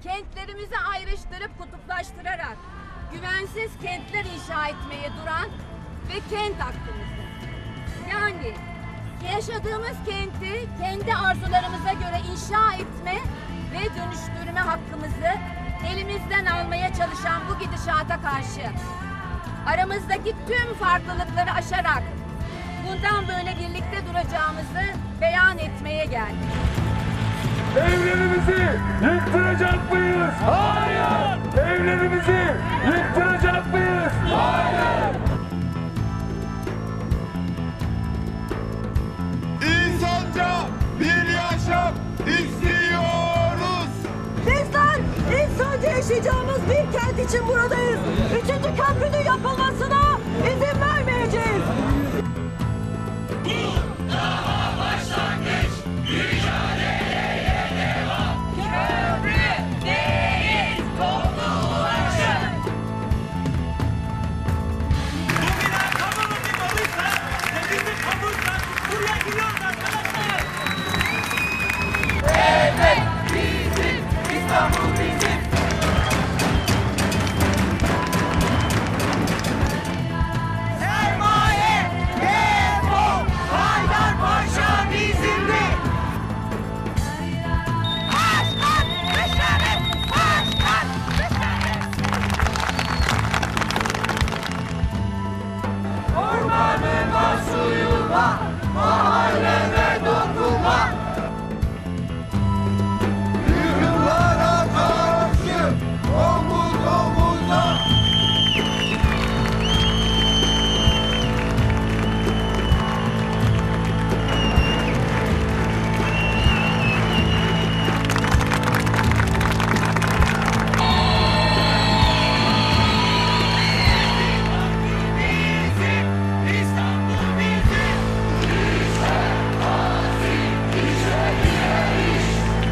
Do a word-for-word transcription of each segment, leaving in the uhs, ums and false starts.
kentlerimizi ayrıştırıp kutuplaştırarak güvensiz kentler inşa etmeye duran ve kent hakkımızı, yani yaşadığımız kenti kendi arzularımıza göre inşa etme ve dönüştürme hakkımızı elimizden almaya çalışan bu gidişata karşı aramızdaki tüm farklılıkları aşarak bundan böyle birlikte duracağımızı beyan etmeye geldik. Evlerimizi yıktıracak mıyız? Hayır! Evlerimizi yıktıracak mıyız? Hayır! İnsanca bir yaşam istiyoruz. Bizler insanca yaşayacağımız bir kent için buradayız. Üçüncü köprünün yapılmasına izin vermeyeceğiz. Bu daha başlangıç. Mücadeleye devam. Köprü değil, toplulaşın. Bu bina kamunun bir malıysa ve bizim kamuysa buraya giriyoruz arkadaşlar. Evet, bizim İstanbul bizim. Sermaye, defol, Haydarpaşa bizimdi. Başkan dışarı, başkan dışarı. Ormanıma, suyuma, mahalleme dokunma. Yıllara karşı omuz omuza. Bizim, İstanbul bizim. İşte azim, işe direniş.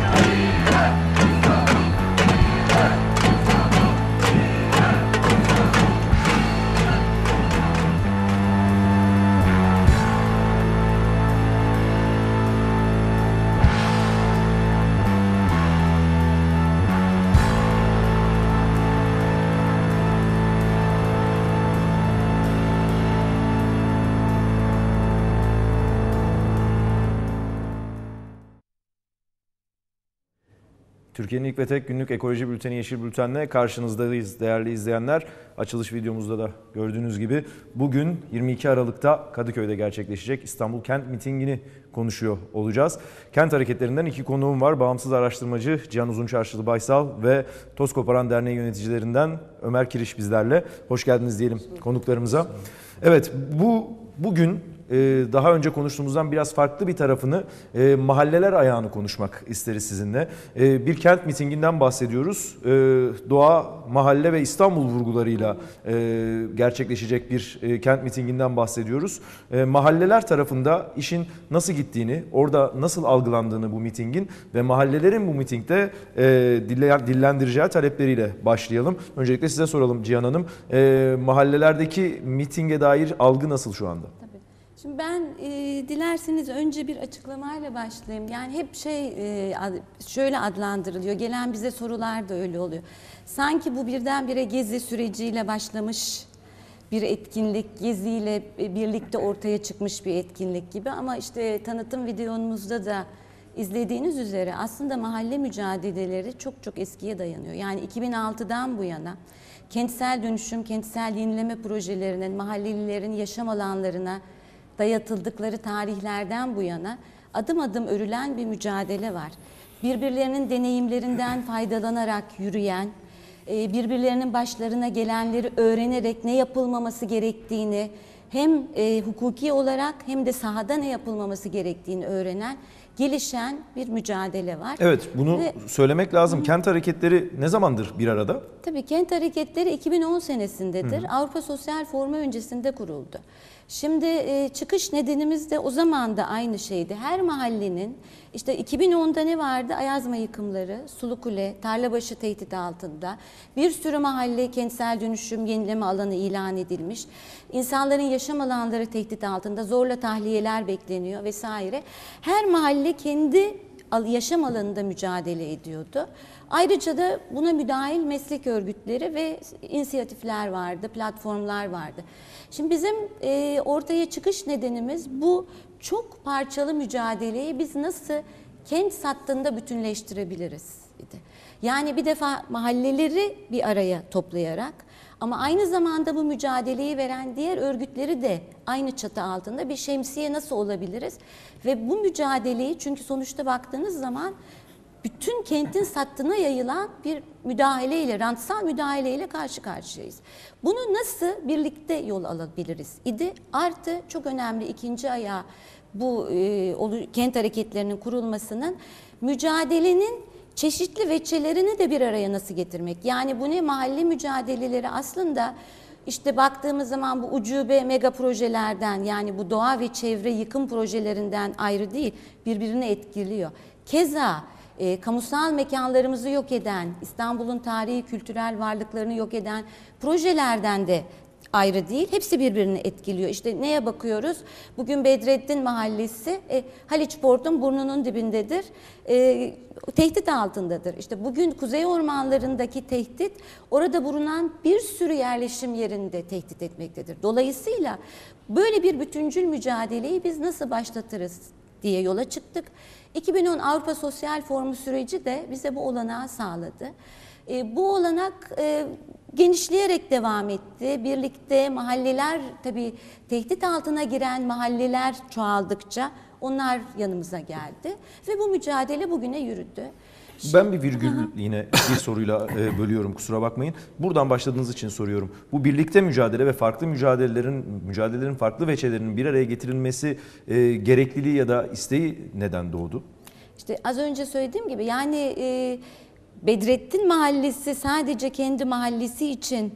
Türkiye'nin ilk ve tek günlük ekoloji bülteni Yeşil Bülten'le karşınızdayız değerli izleyenler. Açılış videomuzda da gördüğünüz gibi bugün yirmi iki Aralık'ta Kadıköy'de gerçekleşecek İstanbul Kent Mitingi'ni konuşuyor olacağız. Kent hareketlerinden iki konuğum var. Bağımsız araştırmacı Cihan Uzunçarşılı Baysal ve Toz Koparan Derneği yöneticilerinden Ömer Kiriş bizlerle. Hoş geldiniz diyelim konuklarımıza. Evet, bu bugün daha önce konuştuğumuzdan biraz farklı bir tarafını, mahalleler ayağını konuşmak isteriz sizinle. Bir kent mitinginden bahsediyoruz. Doğa, mahalle ve İstanbul vurgularıyla gerçekleşecek bir kent mitinginden bahsediyoruz. Mahalleler tarafında işin nasıl gittiğini, orada nasıl algılandığını bu mitingin ve mahallelerin bu mitingde dillendireceği talepleriyle başlayalım. Öncelikle size soralım Cihan Hanım. Mahallelerdeki mitinge dair algı nasıl şu anda? Şimdi ben e, dilerseniz önce bir açıklamayla başlayayım. Yani hep şey e, şöyle adlandırılıyor. Gelen bize sorular da öyle oluyor. Sanki bu birdenbire gezi süreciyle başlamış bir etkinlik, geziyle birlikte ortaya çıkmış bir etkinlik gibi. Ama işte tanıtım videomuzda da izlediğiniz üzere aslında mahalle mücadeleleri çok çok eskiye dayanıyor. Yani iki bin altıdan bu yana kentsel dönüşüm, kentsel yenileme projelerinin mahallelilerin yaşam alanlarına dayatıldıkları tarihlerden bu yana adım adım örülen bir mücadele var. Birbirlerinin deneyimlerinden faydalanarak yürüyen, birbirlerinin başlarına gelenleri öğrenerek ne yapılmaması gerektiğini hem hukuki olarak hem de sahada ne yapılmaması gerektiğini öğrenen, gelişen bir mücadele var. Evet, bunu Ve, söylemek lazım. Hı. Kent hareketleri ne zamandır bir arada? Tabii kent hareketleri iki bin on senesindedir. Hı. Avrupa Sosyal Forumu öncesinde kuruldu. Şimdi e, çıkış nedenimiz de o zaman da aynı şeydi. Her mahallenin işte iki bin onda ne vardı? Ayazma yıkımları, Sulukule, Tarlabaşı tehdit altında. Bir sürü mahalle kentsel dönüşüm yenileme alanı ilan edilmiş. İnsanların yaşam alanları tehdit altında, zorla tahliyeler bekleniyor vesaire. Her mahalle kendi yaşam alanında mücadele ediyordu. Ayrıca da buna müdahil meslek örgütleri ve inisiyatifler vardı, platformlar vardı. Şimdi bizim e, ortaya çıkış nedenimiz bu çok parçalı mücadeleyi biz nasıl kent sattığında bütünleştirebiliriz idi. Yani bir defa mahalleleri bir araya toplayarak ama aynı zamanda bu mücadeleyi veren diğer örgütleri de aynı çatı altında bir şemsiye nasıl olabiliriz? Ve bu mücadeleyi, çünkü sonuçta baktığınız zaman bütün kentin sattığına yayılan bir müdahaleyle, rantsal müdahaleyle karşı karşıyayız. Bunu nasıl birlikte yol alabiliriz idi? Artı çok önemli ikinci ayağı bu e, kent hareketlerinin kurulmasının mücadelenin çeşitli veçelerini de bir araya nasıl getirmek? Yani bu ne mahalle mücadeleleri aslında işte baktığımız zaman bu ucube mega projelerden, yani bu doğa ve çevre yıkım projelerinden ayrı değil, birbirini etkiliyor. Keza e, kamusal mekanlarımızı yok eden, İstanbul'un tarihi kültürel varlıklarını yok eden projelerden de ayrı değil. Hepsi birbirini etkiliyor. İşte neye bakıyoruz? Bugün Bedrettin Mahallesi e, Haliç Port'un burnunun dibindedir. E, tehdit altındadır. İşte bugün Kuzey Ormanları'ndaki tehdit orada bulunan bir sürü yerleşim yerinde tehdit etmektedir. Dolayısıyla böyle bir bütüncül mücadeleyi biz nasıl başlatırız diye yola çıktık. iki bin on Avrupa Sosyal Forumu süreci de bize bu olanağı sağladı. E, bu olanak e, genişleyerek devam etti. Birlikte mahalleler, tabii tehdit altına giren mahalleler çoğaldıkça onlar yanımıza geldi ve bu mücadele bugüne yürüdü. Ben bir virgül yine bir soruyla e, bölüyorum, kusura bakmayın. Buradan başladığınız için soruyorum. Bu birlikte mücadele ve farklı mücadelelerin mücadelelerin farklı veçelerinin bir araya getirilmesi e, gerekliliği ya da isteği neden doğdu? İşte az önce söylediğim gibi, yani e, Bedrettin Mahallesi sadece kendi mahallesi için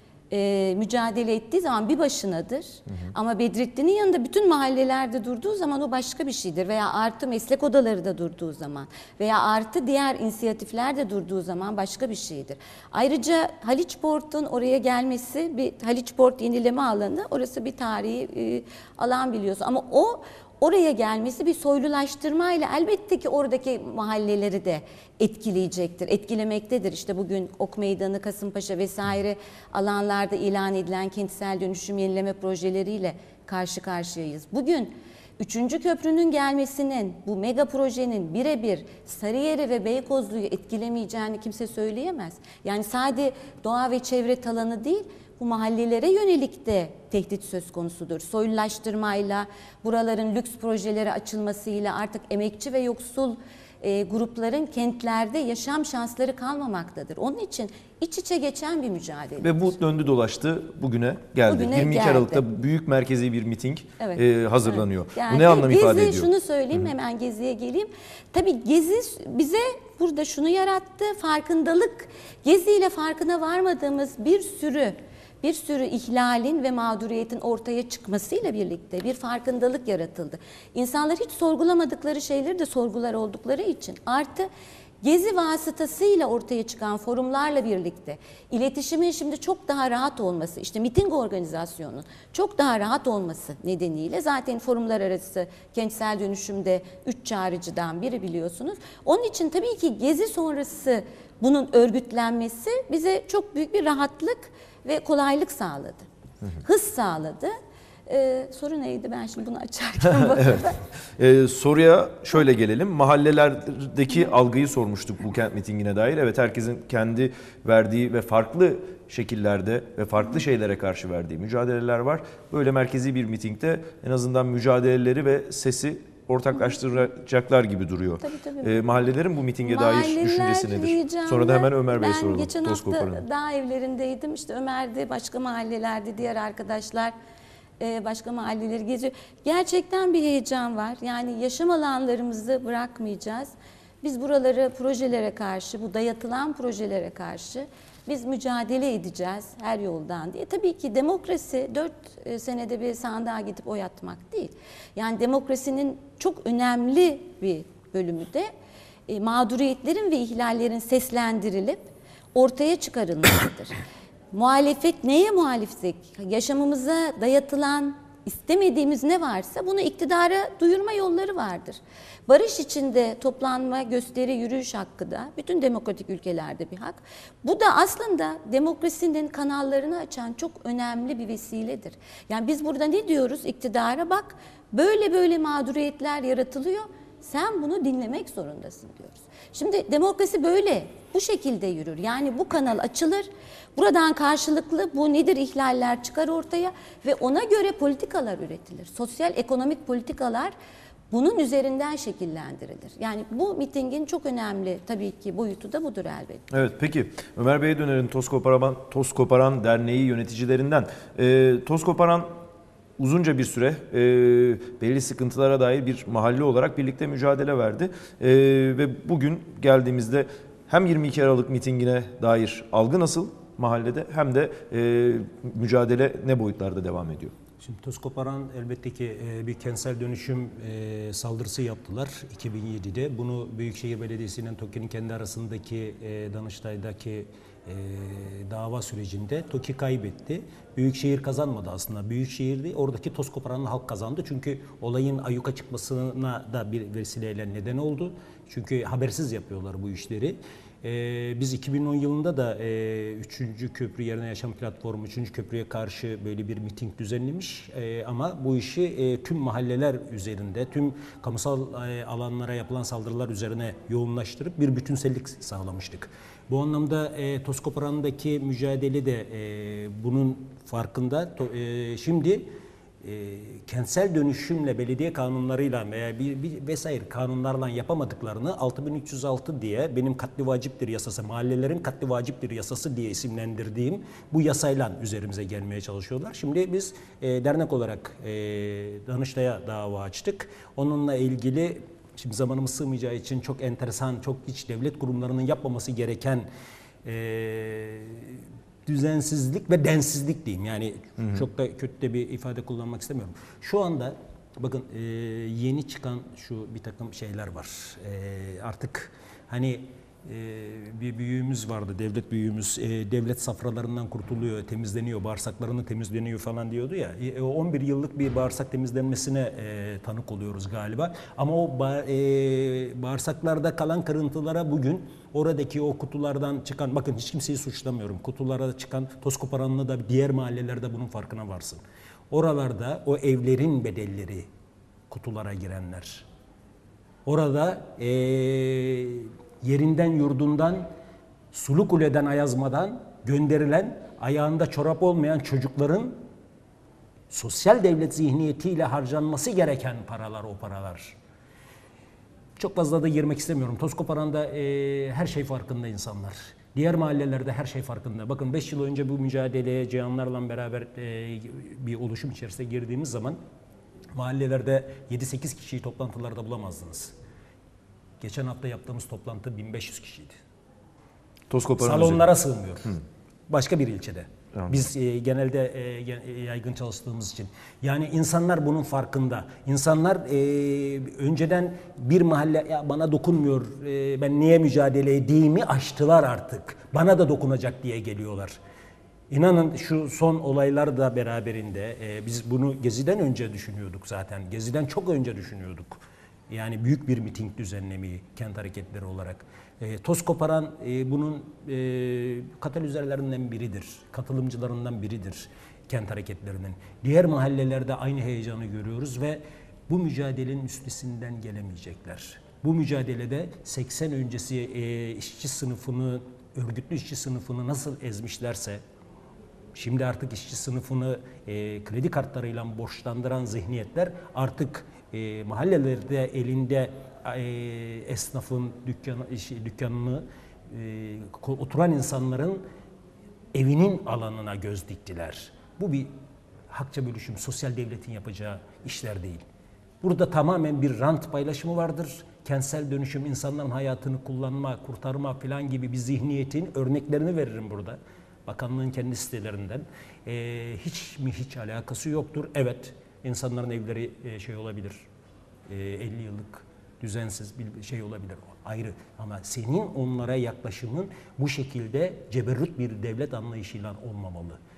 e, mücadele ettiği zaman bir başınadır. Hı hı. Ama Bedrettin'in yanında bütün mahallelerde durduğu zaman o başka bir şeydir. Veya artı meslek odaları da durduğu zaman veya artı diğer inisiyatifler de durduğu zaman başka bir şeydir. Ayrıca Haliç Port'un oraya gelmesi, bir Haliç Port yenileme alanı, orası bir tarihi e, alan biliyorsun. Ama o oraya gelmesi bir soylulaştırmayla elbette ki oradaki mahalleleri de etkileyecektir, etkilemektedir. İşte bugün Ok Meydanı, Kasımpaşa vesaire alanlarda ilan edilen kentsel dönüşüm yenileme projeleriyle karşı karşıyayız. Bugün üçüncü köprünün gelmesinin, bu mega projenin birebir Sarıyer'i ve Beykozlu'yu etkilemeyeceğini kimse söyleyemez. Yani sadece doğa ve çevre talanı değil, bu mahallelere yönelik de tehdit söz konusudur. Soylulaştırmayla, buraların lüks projeleri açılmasıyla artık emekçi ve yoksul e, grupların kentlerde yaşam şansları kalmamaktadır. Onun için iç içe geçen bir mücadele. Ve bu döndü dolaştı, bugüne geldi. Bugüne yirmi iki geldi. Aralık'ta büyük merkezi bir miting Evet. e, hazırlanıyor. Evet. Yani bu ne anlam Gezi, ifade ediyor? Şunu söyleyeyim, hemen Gezi'ye geleyim. Tabii Gezi bize burada şunu yarattı, farkındalık. Gezi ile farkına varmadığımız bir sürü bir sürü ihlalin ve mağduriyetin ortaya çıkmasıyla birlikte bir farkındalık yaratıldı. İnsanlar hiç sorgulamadıkları şeyleri de sorgular oldukları için, artı Gezi vasıtasıyla ortaya çıkan forumlarla birlikte iletişimin şimdi çok daha rahat olması, işte miting organizasyonunun çok daha rahat olması nedeniyle, zaten forumlar arası kentsel dönüşümde üç çağrıcıdan biri biliyorsunuz. Onun için tabii ki Gezi sonrası bunun örgütlenmesi bize çok büyük bir rahatlık ve kolaylık sağladı. Hı hı. Hız sağladı. Ee, soru neydi, ben şimdi bunu açarken bakıyorum. Evet. Ee, soruya şöyle gelelim. Mahallelerdeki algıyı sormuştuk bu kent mitingine dair. Evet, herkesin kendi verdiği ve farklı şekillerde ve farklı şeylere karşı verdiği mücadeleler var. Böyle merkezi bir mitingde en azından mücadeleleri ve sesi ortaklaştıracaklar gibi duruyor. Tabii, tabii. E, mahallelerin bu mitinge dair düşüncesi nedir? Diyeceğim, Sonra da hemen Ömer Bey'e ben soralım. Ben geçen Toz hafta koparalım. dağ evlerindeydim. İşte Ömer'de, başka mahallelerde diğer arkadaşlar e, başka mahalleleri geziyor. Gerçekten bir heyecan var. Yani yaşam alanlarımızı bırakmayacağız. Biz buraları projelere karşı, bu dayatılan projelere karşı biz mücadele edeceğiz her yoldan diye. Tabii ki demokrasi dört senede bir sandığa gidip oy atmak değil. Yani demokrasinin çok önemli bir bölümü de e, mağduriyetlerin ve ihlallerin seslendirilip ortaya çıkarılmasıdır. Muhalefet neye muhalifsek? Yaşamımıza dayatılan istemediğimiz ne varsa bunu iktidara duyurma yolları vardır. Barış içinde toplanma, gösteri, yürüyüş hakkı da bütün demokratik ülkelerde bir hak. Bu da aslında demokrasinin kanallarını açan çok önemli bir vesiledir. Yani biz burada ne diyoruz iktidara? Bak böyle böyle mağduriyetler yaratılıyor. Sen bunu dinlemek zorundasın diyoruz. Şimdi demokrasi böyle, bu şekilde yürür. Yani bu kanal açılır, buradan karşılıklı bu nedir ihlaller çıkar ortaya ve ona göre politikalar üretilir. Sosyal ekonomik politikalar bunun üzerinden şekillendirilir. Yani bu mitingin çok önemli tabii ki boyutu da budur elbette. Evet, peki Ömer Bey'e dönelim. Toz Koparan, Toz Koparan Derneği yöneticilerinden. Ee, Toz Koparan uzunca bir süre e, belli sıkıntılara dair bir mahalle olarak birlikte mücadele verdi. E, ve bugün geldiğimizde hem yirmi iki Aralık mitingine dair algı nasıl mahallede hem de e, mücadele ne boyutlarda devam ediyor? Şimdi Toz Koparan elbette ki bir kentsel dönüşüm saldırısı yaptılar iki bin yedide. Bunu Büyükşehir Belediyesi'nin TOKİ'nin kendi arasındaki Danıştay'daki dava sürecinde TOKİ kaybetti. Büyükşehir kazanmadı aslında. Büyükşehir'de oradaki Toz Koparanlı halk kazandı. Çünkü olayın ayyuka çıkmasına da bir vesileyle neden oldu. Çünkü habersiz yapıyorlar bu işleri. Ee, biz iki bin on yılında da e, üçüncü köprü yerine yaşam platformu üçüncü köprüye karşı böyle bir miting düzenlemiş. E, ama bu işi e, tüm mahalleler üzerinde, tüm kamusal e, alanlara yapılan saldırılar üzerine yoğunlaştırıp bir bütünsellik sağlamıştık. Bu anlamda e, Toz Koparan'daki mücadele de e, bunun farkında. To, e, şimdi E, kentsel dönüşümle belediye kanunlarıyla veya bir, bir vesaire kanunlarla yapamadıklarını altı bin üç yüz altı diye benim katli vaciptir yasası, mahallelerin katli vaciptir yasası diye isimlendirdiğim bu yasayla üzerimize gelmeye çalışıyorlar. Şimdi biz e, dernek olarak e, Danıştay'a dava açtık. Onunla ilgili şimdi zamanımız sığmayacağı için çok enteresan, çok iç devlet kurumlarının yapmaması gereken e, düzensizlik ve densizlik diyeyim. Yani hı hı. çok da kötü de bir ifade kullanmak istemiyorum. Şu anda bakın e, yeni çıkan şu bir takım şeyler var. E, artık hani e, bir büyüğümüz vardı, devlet büyüğümüz. E, devlet safralarından kurtuluyor, temizleniyor, bağırsaklarını temizleniyor falan diyordu ya. E, on bir yıllık bir bağırsak temizlenmesine e, tanık oluyoruz galiba. Ama o ba e, bağırsaklarda kalan kırıntılara bugün oradaki o kutulardan çıkan, bakın hiç kimseyi suçlamıyorum, kutulara çıkan Toz Koparanlı da diğer mahallelerde bunun farkına varsın. Oralarda o evlerin bedelleri kutulara girenler. Orada e, yerinden yurdundan, Sulukule'den Ayazma'dan gönderilen ayağında çorap olmayan çocukların sosyal devlet zihniyetiyle harcanması gereken paralar o paralar. Çok fazla da girmek istemiyorum. Toz Koparan'da e, her şey farkında insanlar. Diğer mahallelerde her şey farkında. Bakın beş yıl önce bu mücadeleye Cihanlarla beraber e, bir oluşum içerisine girdiğimiz zaman mahallelerde yedi sekiz kişiyi toplantılarda bulamazdınız. Geçen hafta yaptığımız toplantı bin beş yüz kişiydi. Toz Koparan salonlara üzerinde sığmıyor. Hı. Başka bir ilçede. Tamam. Biz e, genelde e, yaygın çalıştığımız için. Yani insanlar bunun farkında. İnsanlar e, önceden bir mahalle ya bana dokunmuyor, e, ben niye mücadele edeyimi aştılar artık. Bana da dokunacak diye geliyorlar. İnanın şu son olaylar da beraberinde e, biz bunu Gezi'den önce düşünüyorduk zaten. Gezi'den çok önce düşünüyorduk. Yani büyük bir miting düzenlemeyi kent hareketleri olarak. E, Toz Koparan e, bunun e, katalizörlerinden biridir, katılımcılarından biridir kent hareketlerinin. Diğer mahallelerde aynı heyecanı görüyoruz ve bu mücadelenin üstesinden gelemeyecekler. Bu mücadelede seksen öncesi e, işçi sınıfını, örgütlü işçi sınıfını nasıl ezmişlerse, şimdi artık işçi sınıfını e, kredi kartlarıyla borçlandıran zihniyetler artık e, mahallelerde elinde e, esnafın dükkanı, işi, dükkanını e, oturan insanların evinin alanına göz diktiler. Bu bir hakça bölüşüm, sosyal devletin yapacağı işler değil. Burada tamamen bir rant paylaşımı vardır. Kentsel dönüşüm, insanların hayatını kullanma, kurtarma falan gibi bir zihniyetin örneklerini veririm burada. Bakanlığın kendi sitelerinden. Ee, hiç mi hiç alakası yoktur. Evet, insanların evleri e, şey olabilir. E, elli yıllık düzensiz bir şey olabilir. Ayrı. Ama senin onlara yaklaşımın bu şekilde ceberrut bir devlet anlayışıyla olmamalı.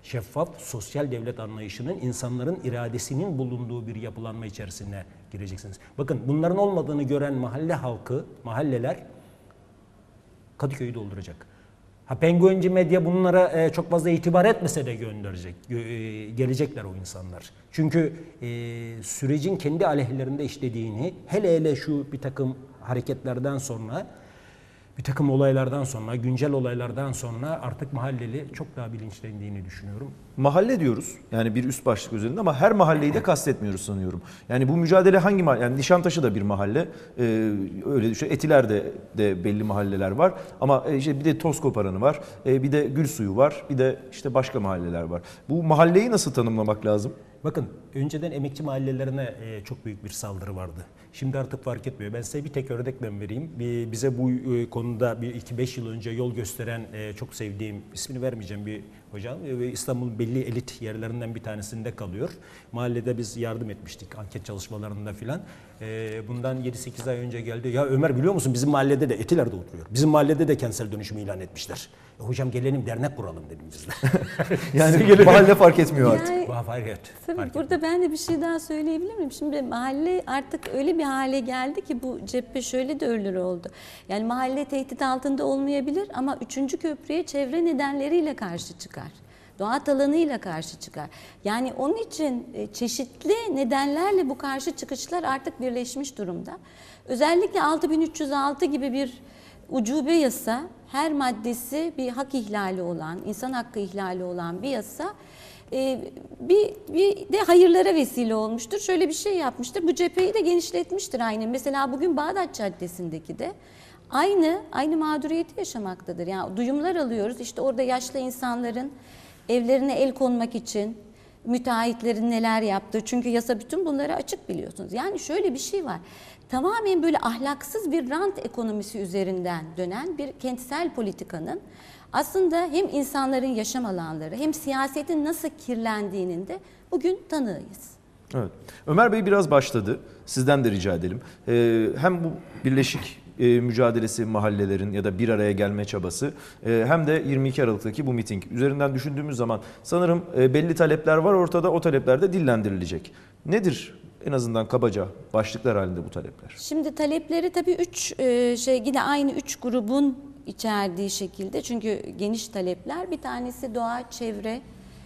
şeffaf, sosyal devlet anlayışının insanların iradesinin bulunduğu bir yapılanma içerisine gireceksiniz. Bakın bunların olmadığını gören mahalle halkı, mahalleler Kadıköy'ü dolduracak. Ha, penguenci medya bunlara e, çok fazla itibar etmese de gönderecek, e, gelecekler o insanlar. Çünkü e, sürecin kendi aleyhlerinde işlediğini, hele hele şu bir takım hareketlerden sonra, bir takım olaylardan sonra, güncel olaylardan sonra artık mahalleli çok daha bilinçlendiğini düşünüyorum. Mahalle diyoruz yani bir üst başlık üzerinde ama her mahalleyi de kastetmiyoruz sanıyorum. Yani bu mücadele hangi mahalle? Yani Nişantaşı da bir mahalle, ee, öyle düşün. Etiler'de de belli mahalleler var ama işte bir de Tozkoparanı var, ee, bir de Gülsuyu var, bir de işte başka mahalleler var. Bu mahalleyi nasıl tanımlamak lazım? Bakın önceden emekçi mahallelerine e, çok büyük bir saldırı vardı. Şimdi artık fark etmiyor. Ben size bir tek örnekle vereyim. Bir, bize bu e, konuda bir iki beş yıl önce yol gösteren e, çok sevdiğim, ismini vermeyeceğim bir hocam. E, İstanbul'un belli elit yerlerinden bir tanesinde kalıyor. Mahallede biz yardım etmiştik anket çalışmalarında filan. E, bundan yedi sekiz ay önce geldi. Ya Ömer biliyor musun bizim mahallede de Etiler'de oturuyor. Bizim mahallede de kentsel dönüşümü ilan etmişler. E, hocam gelelim dernek kuralım dedim biz de. Yani mahalle fark etmiyor artık. Yani, Vah, fark et. tabii Fark burada etmiyor. ben de bir şey daha söyleyebilir miyim? Şimdi mahalle artık öyle bir hale geldi ki bu cephe şöyle de ölür oldu. Yani mahalle tehdit altında olmayabilir ama üçüncü köprüye çevre nedenleriyle karşı çıkar. Doğat alanıyla karşı çıkar. Yani onun için çeşitli nedenlerle bu karşı çıkışlar artık birleşmiş durumda. Özellikle altı bin üç yüz altı gibi bir ucube yasa, her maddesi bir hak ihlali olan, insan hakkı ihlali olan bir yasa e, bir, bir de hayırlara vesile olmuştur. Şöyle bir şey yapmıştır, bu cepheyi de genişletmiştir aynı. Mesela bugün Bağdat Caddesi'ndeki de aynı aynı mağduriyeti yaşamaktadır. Yani duyumlar alıyoruz, işte orada yaşlı insanların evlerine el konmak için müteahhitlerin neler yaptığı. Çünkü yasa bütün bunları açık biliyorsunuz. Yani şöyle bir şey var. Tamamen böyle ahlaksız bir rant ekonomisi üzerinden dönen bir kentsel politikanın aslında hem insanların yaşam alanları hem siyasetin nasıl kirlendiğinin de bugün tanığıyız. Evet. Ömer Bey biraz başladı. Sizden de rica edelim. Ee, hem bu birleşik e, mücadelesi mahallelerin ya da bir araya gelme çabası e, hem de yirmi iki Aralık'taki bu miting üzerinden düşündüğümüz zaman sanırım e, belli talepler var ortada, o talepler de dillendirilecek. Nedir en azından kabaca başlıklar halinde bu talepler? Şimdi talepleri tabii üç e, şey yine aynı üç grubun içerdiği şekilde, çünkü geniş talepler. Bir tanesi doğa, çevre,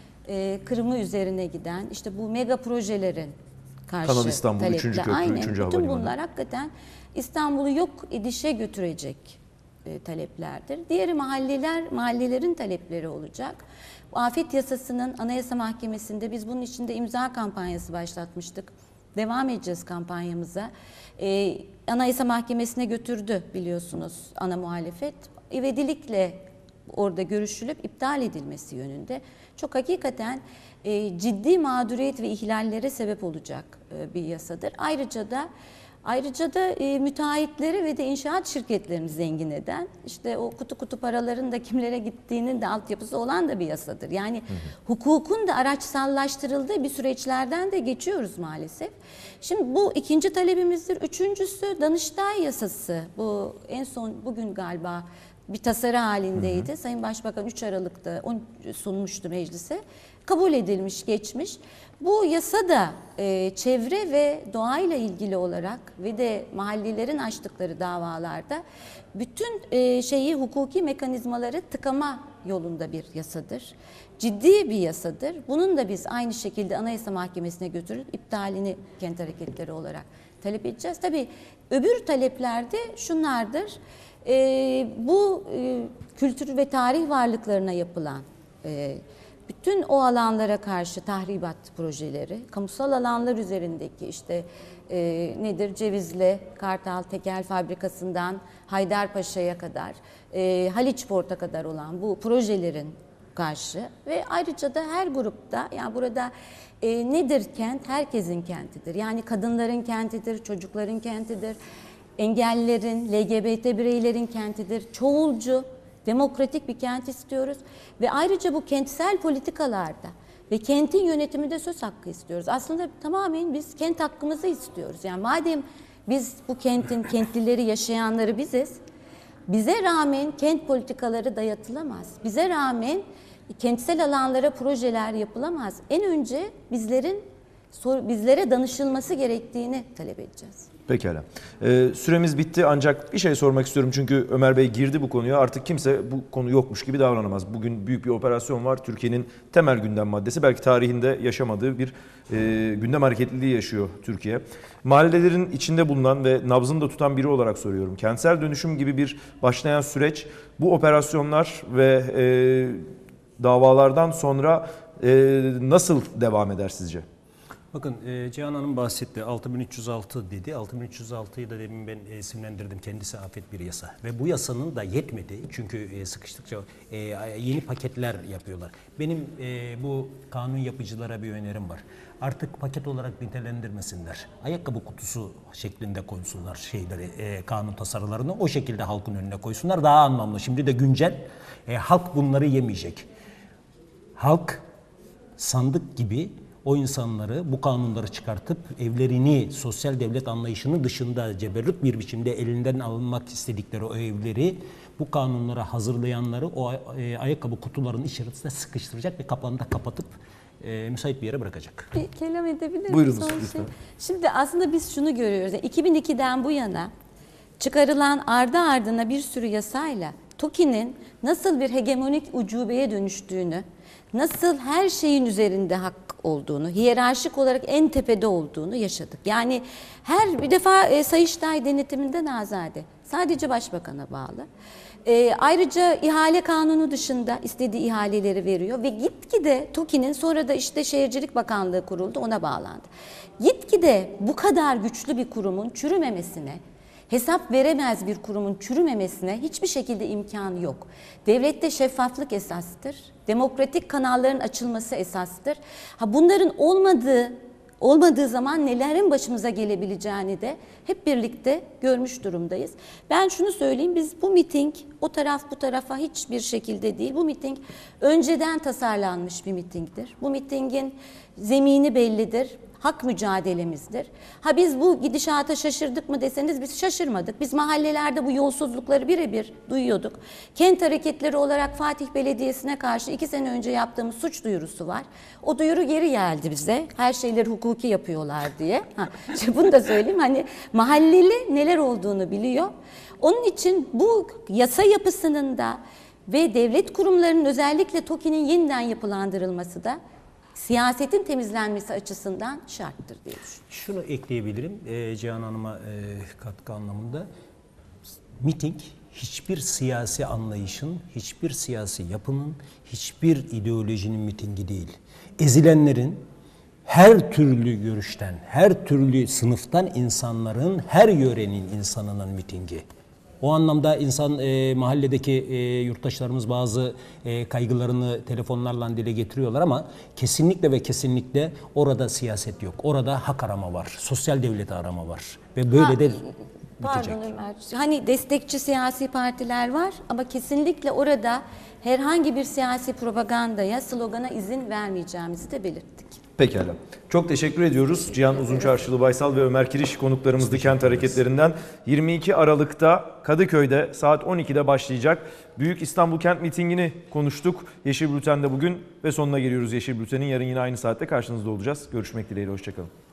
e, kırımı üzerine giden işte bu mega projelerin karşı Kanal İstanbul, talepler. üçüncü köprü, Aynen. üçüncü Bütün havalimanı. bunlar hakikaten İstanbul'u yok edişe götürecek e, taleplerdir. Diğeri mahalleler, mahallelerin talepleri olacak. Bu afet yasasının Anayasa Mahkemesi'nde biz bunun içinde imza kampanyası başlatmıştık. Devam edeceğiz kampanyamıza. Ee, Anayasa Mahkemesi'ne götürdü biliyorsunuz ana muhalefet. İvedilikle orada görüşülüp iptal edilmesi yönünde. Çok hakikaten e, ciddi mağduriyet ve ihlallere sebep olacak e, bir yasadır. Ayrıca da Ayrıca da e, müteahhitleri ve de inşaat şirketlerini zengin eden, işte o kutu kutu paraların da kimlere gittiğinin de altyapısı olan da bir yasadır. Yani hı hı. hukukun da araçsallaştırıldığı bir süreçlerden de geçiyoruz maalesef. Şimdi bu ikinci talebimizdir. Üçüncüsü Danıştay yasası. Bu en son bugün galiba bir tasarı halindeydi. Hı hı. Sayın Başbakan üç Aralık'ta sunmuştu meclise. Kabul edilmiş, geçmiş. Bu yasa da e, çevre ve doğayla ilgili olarak ve de mahallelerin açtıkları davalarda bütün e, şeyi hukuki mekanizmaları tıkama yolunda bir yasadır. Ciddi bir yasadır. Bunun da biz aynı şekilde Anayasa Mahkemesi'ne götürüp iptalini kent hareketleri olarak talep edeceğiz. Tabii öbür taleplerde şunlardır. E, bu e, kültür ve tarih varlıklarına yapılan e, bütün o alanlara karşı tahribat projeleri, kamusal alanlar üzerindeki işte e, nedir Cevizli, Kartal Tekel Fabrikası'ndan Haydarpaşa'ya kadar, e, Haliç Port'a kadar olan bu projelerin karşı ve ayrıca da her grupta, yani burada e, nedir kent? Herkesin kentidir. Yani kadınların kentidir, çocukların kentidir, engellilerin, L G B T bireylerin kentidir, çoğulcu, demokratik bir kent istiyoruz ve ayrıca bu kentsel politikalarda ve kentin yönetiminde söz hakkı istiyoruz. Aslında tamamen biz kent hakkımızı istiyoruz. Yani madem biz bu kentin kentlileri, yaşayanları biziz, bize rağmen kent politikaları dayatılamaz. Bize rağmen Kentsel alanlara projeler yapılamaz. En önce bizlerin bizlere danışılması gerektiğini talep edeceğiz. Pekala. Ee, süremiz bitti ancak bir şey sormak istiyorum çünkü Ömer Bey girdi bu konuya. Artık kimse bu konu yokmuş gibi davranamaz. Bugün büyük bir operasyon var. Türkiye'nin temel gündem maddesi. Belki tarihinde yaşamadığı bir e, gündem hareketliliği yaşıyor Türkiye. Mahallelerin içinde bulunan ve nabzını da tutan biri olarak soruyorum. Kentsel dönüşüm gibi bir başlayan süreç, bu operasyonlar ve e, davalardan sonra e, nasıl devam eder sizce? Bakın e, Cihan Hanım bahsetti, altı bin üç yüz altı dedi. altı bin üç yüz altıyı da demin ben e, isimlendirdim. Kendisi afet bir yasa. Ve bu yasanın da yetmedi. Çünkü e, sıkıştıkça e, yeni paketler yapıyorlar. Benim e, bu kanun yapıcılara bir önerim var. Artık paket olarak nitelendirmesinler. Ayakkabı kutusu şeklinde koysunlar şeyleri, e, kanun tasarılarını. O şekilde halkın önüne koysunlar. Daha anlamlı. Şimdi de güncel. E, halk bunları yemeyecek. Halk sandık gibi o insanları, bu kanunları çıkartıp evlerini sosyal devlet anlayışının dışında ceberrut bir biçimde elinden alınmak istedikleri o evleri, bu kanunlara hazırlayanları o e, ayakkabı kutularının içerisinde sıkıştıracak ve kapağını da kapatıp e, müsait bir yere bırakacak. Bir kelam edebilir miyim? Buyurunuz Son lütfen. şey. Şimdi aslında biz şunu görüyoruz. Yani iki bin ikiden bu yana çıkarılan ardı ardına bir sürü yasayla TOKİ'nin nasıl bir hegemonik ucubeye dönüştüğünü, nasıl her şeyin üzerinde hak olduğunu, hiyerarşik olarak en tepede olduğunu yaşadık. Yani her bir defa e, Sayıştay denetiminden azade, sadece başbakana bağlı. E, ayrıca ihale kanunu dışında istediği ihaleleri veriyor ve gitgide TOKİ'nin, sonra da işte Şehircilik Bakanlığı kuruldu, ona bağlandı. Gitgide bu kadar güçlü bir kurumun çürümemesine, hesap veremez bir kurumun çürümemesine hiçbir şekilde imkan yok. Devlette şeffaflık esastır. Demokratik kanalların açılması esastır. Ha, bunların olmadığı olmadığı zaman nelerin başımıza gelebileceğini de hep birlikte görmüş durumdayız. Ben şunu söyleyeyim, biz bu miting o taraf bu tarafa hiçbir şekilde değil. Bu miting önceden tasarlanmış bir mitingdir. Bu mitingin zemini bellidir. Hak mücadelemizdir. Ha biz bu gidişata şaşırdık mı deseniz biz şaşırmadık. Biz mahallelerde bu yolsuzlukları birebir duyuyorduk. Kent hareketleri olarak Fatih Belediyesi'ne karşı iki sene önce yaptığımız suç duyurusu var. O duyuru geri geldi bize. Her şeyleri hukuki yapıyorlar diye. Ha, işte bunu da söyleyeyim. Hani mahalleli neler olduğunu biliyor. Onun için bu yasa yapısının da ve devlet kurumlarının, özellikle TOKİ'nin yeniden yapılandırılması da siyasetin temizlenmesi açısından şarttır diye düşünüyorum. Şunu ekleyebilirim e, Cihan Hanım'a e, katkı anlamında. Miting hiçbir siyasi anlayışın, hiçbir siyasi yapının, hiçbir ideolojinin mitingi değil. Ezilenlerin, her türlü görüşten, her türlü sınıftan insanların, her yörenin insanının mitingi. O anlamda insan e, mahalledeki e, yurttaşlarımız bazı e, kaygılarını telefonlarla dile getiriyorlar ama kesinlikle ve kesinlikle orada siyaset yok. Orada hak arama var, sosyal devleti arama var ve böyle Ha, de pardon bitecek. Ömer. Hani destekçi siyasi partiler var ama kesinlikle orada herhangi bir siyasi propagandaya, slogana izin vermeyeceğimizi de belirttik. Pekala. Çok teşekkür ediyoruz. Cihan Uzunçarşılı Baysal ve Ömer Kiriş konuklarımızdı kent hareketlerinden. yirmi iki Aralık'ta Kadıköy'de saat on ikide başlayacak Büyük İstanbul Kent Mitingi'ni konuştuk. Yeşil Bülten'de bugün ve sonuna geliyoruz Yeşil Bülten'in. Yarın yine aynı saatte karşınızda olacağız. Görüşmek dileğiyle. Hoşçakalın.